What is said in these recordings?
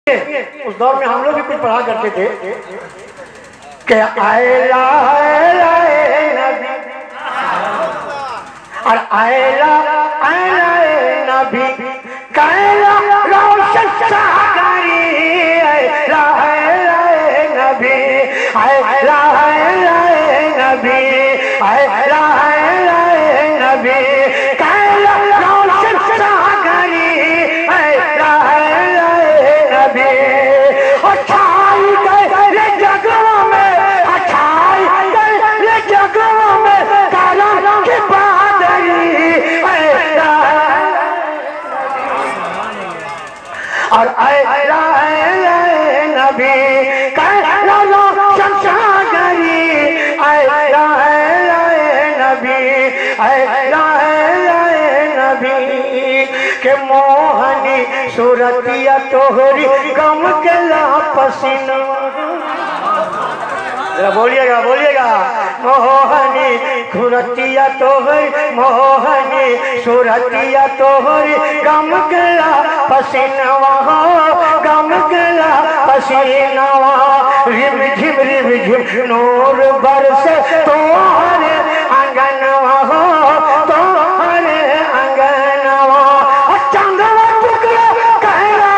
उस दौर में हम लोग भी कुछ पढ़ा करते थे कि आयला नबी और आयला नबी कैला रोशन सागरी आयला नबी आयला नबी आयला नबी कैला रोशन सागरी आयला नबी अच्छाई गए जगह में अच्छाई गए जगह में काला के बादरी और आयला नबी कैला रोशन सागरी आयला नबी आयला नबी के मोहनी सूरतिया तोहरी गम के ला पसीना बोलिएगा बोलिएगा मोहनी सूरतिया तोहरी मोहनी सूरतिया तोहरी गम के ला पसीनवा गम के ला पसीनवा रिम झिम नूर बरस तोहरे आंगनवा तोहरे आंगनवा चंदवा टुकड़े कहला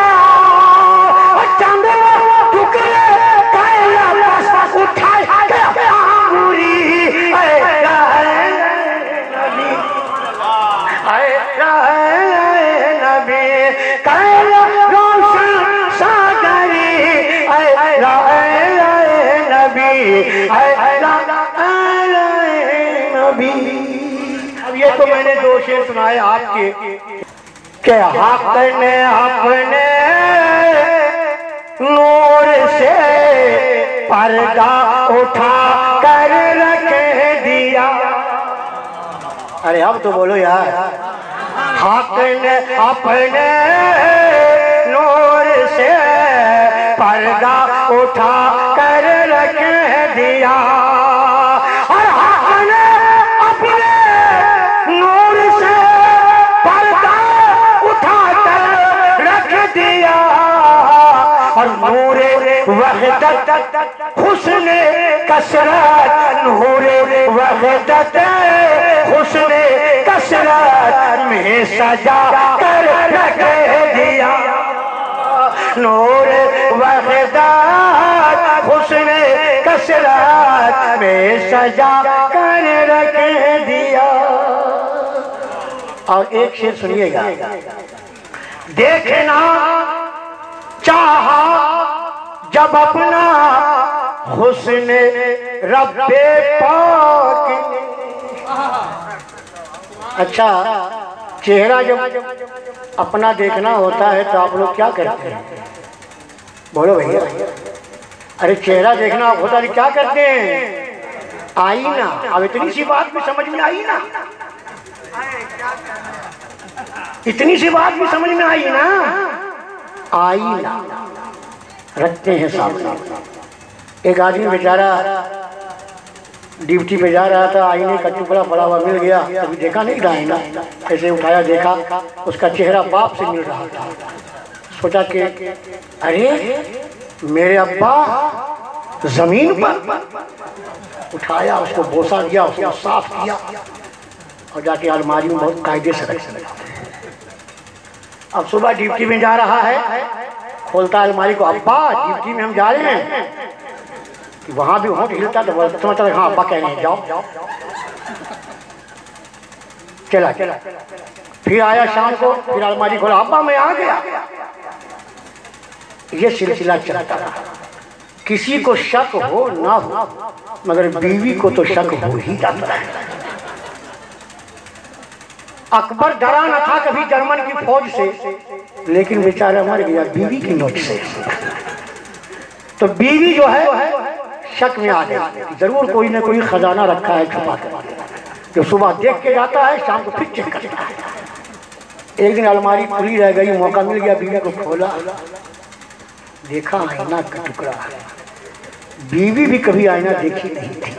चंदवा टुकड़े कहला बस उठाए के आंगुरी आयला नबी नबी कहला रोशन सागरी आयला नबी आयला नबी। अब ये तो मैंने दो शेर सुनाए आपके के हक ने अपने नूर से पर्दा उठा कर रख दिया। अरे अब तो बोलो यार। हक ने अपने नूर से पर्दा उठा कर रख दिया और हक ने अपने नूर से पर्दा उठा कर रख दिया और नूरे वहदत हुस्ने कसरत नूरे वहदत हुस्ने कसरत में सजा कर रख दिया नूरे वहदत हुस्ने कसरत में सजा कर रख दिया। और एक शेर सुनिएगा। देखना चाहा जब अपना हुस्ने रब्बे पाक। अच्छा चेहरा जब अपना देखना होता है तो आप लोग क्या करते हैं? बोलो भैया। अरे चेहरा देखना होता है क्या करते हैं? आईना। अब इतनी सी बात भी समझ में आई ना, इतनी सी बात भी समझ में आई ना। आईना रखते हैं सामने। एक आदमी बेचारा ड्यूटी पे जा रहा था, आईने का टुकड़ा पड़ा हुआ मिल गया। कभी देखा नहीं था आईना, ऐसे उठाया देखा उसका चेहरा बाप से मिल रहा था। सोचा कि अरे मेरे अब्बा जमीन पर। उठाया उसको बोसा दिया, उसको साफ किया और जाके अलमारी में बहुत कायदे से रख दिया। अब सुबह ड्यूटी में जा रहा है, खोलता अलमारी को, अब्बा ड्यूटी में हम जा रहे हैं। वहां भी होंठ हिलता तो समझता हाँ अब्बा कह रहे जाओ जाओ। चला चला फिर आया शाम को, फिर अलमारी खोला, अब्बा मैं आ गया। ये सिलसिला चलता रहा। किसी को शक हो ना हो मगर बीवी को तो शक हो ही जाता है। अकबर डरा न था कभी जर्मन की फौज से, लेकिन बेचारा मर गया बीवी की नोच से। तो बीवी जो है शक में आ गई, जरूर कोई ना कोई खजाना रखा है छुपा कर, जो सुबह देख के जाता है शाम को फिर चेक करता है। एक दिन अलमारी खुली रह गई, मौका मिल गया, बीवी को खोला, देखा आईना का टुकड़ा। बीवी भी कभी आईना देखी नहीं थी।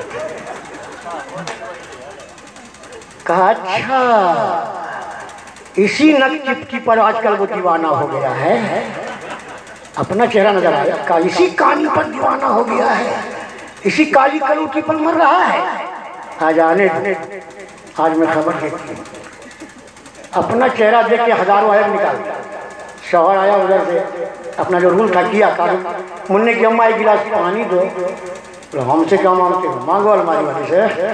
कहा अच्छा इसी नक चिपकी पर आजकल वो दीवाना हो गया है। अपना चेहरा नजर आया का इसी कहानी पर दीवाना हो गया है, इसी काली कलूटी पर मर रहा है। आज आने आज मैं खबर देखी, अपना चेहरा देख के हजारों आयब निकाल दिया। शौहर आया उधर से, अपना जो रूल था किया, कहा मुन्ने की अम्मा एक गिलास पानी दो। तो हमसे क्या मांगते हो, मांगो अलमारी वाली से।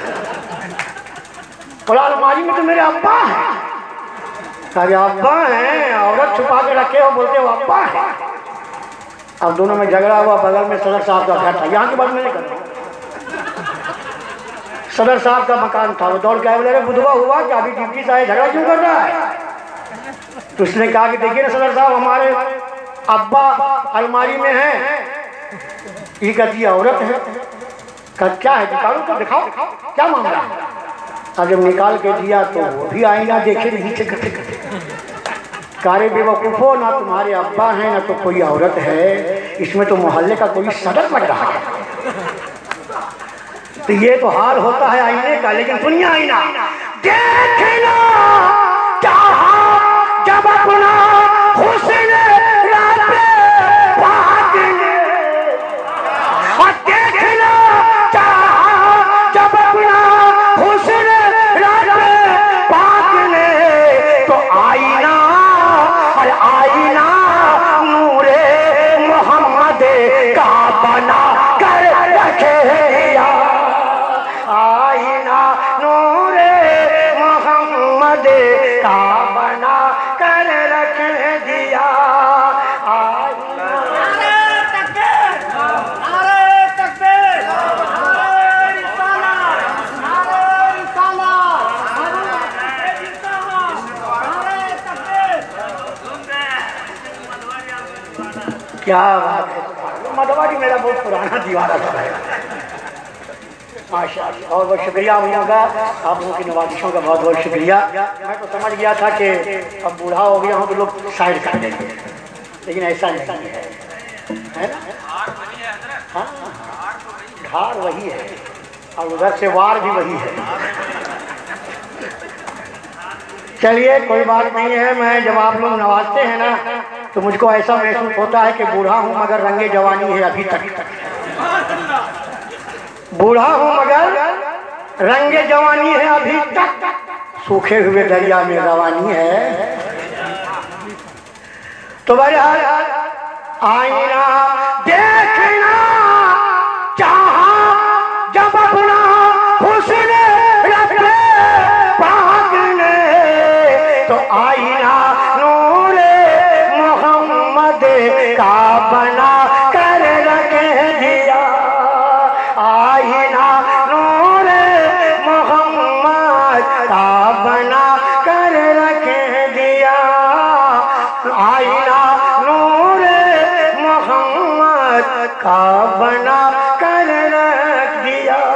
बोला अलमारी में तो मेरे अब्बा है। कहा अब्बा हैं, औरत छुपा के रखे हो, बोलते हो अब्बा है। अब दोनों में झगड़ा हुआ, बगल में सदर साहब का घर था, यहाँ की बात मैंने कर, सदर साहब का मकान था। वो दौड़ के आए, बोले बुधवा हुआ कि अभी ड्यूटी से आए, झगड़ा क्यों कर रहा है? तो उसने कहा कि देखिए ना सदर साहब, हमारे अब्बा अलमारी में है, ये कहती औरत है। कहा क्या है, निकालो तो दिखाओ क्या मामला है। अब जब निकाल के दिया तो वो भी आईना देखे नहीं थे, कारे बेवकूफो, ना तुम्हारे अब्बा हैं ना तो कोई औरत है, इसमें तो मोहल्ले का कोई सदर लग रहा है। तो ये तो हाल होता है आईने का, लेकिन दुनिया आईना देखना चाहा जब अपना हुस्न रात पाक ने, देखना चाहा जब अपना हुस्न रात पाक ने, तो आईना और आईना नूरे मोहम्मद का बना कर रखे, आईना नूरे मोहम्मद का बना कर रख दिया। क्या बात है, मधवाड़ी मेरा बहुत पुराना दीवाना था माशाअल्लाह। बहुत बहुत शुक्रिया भैया का, आप लोगों की नवाजिशों का बहुत बहुत शुक्रिया। मैं तो समझ गया था कि अब बूढ़ा हो गया हूँ तो लोग साइड कर देंगे, लेकिन ऐसा नहीं है ना। हाँ, ढार वही है और उधर से वार भी वही है। चलिए कोई बात नहीं है, मैं जब आप लोग नवाजते हैं ना तो मुझको ऐसा महसूस होता है कि बूढ़ा हूँ मगर रंगे जवानी है अभी तक, बूढ़ा हूँ मगर रंगे जवानी है अभी तक, सूखे हुए दरिया में रवानी है। तो बहरहाल आईना देखना चाहा जब अपना हुस्न रखे पाक ने, तो आईना नूरे मोहम्मद का बना कर रख दिया, आईना नूरे मोहम्मद का बना कर रख दिया, आईना नूरे मोहम्मद का बना कर रख दिया।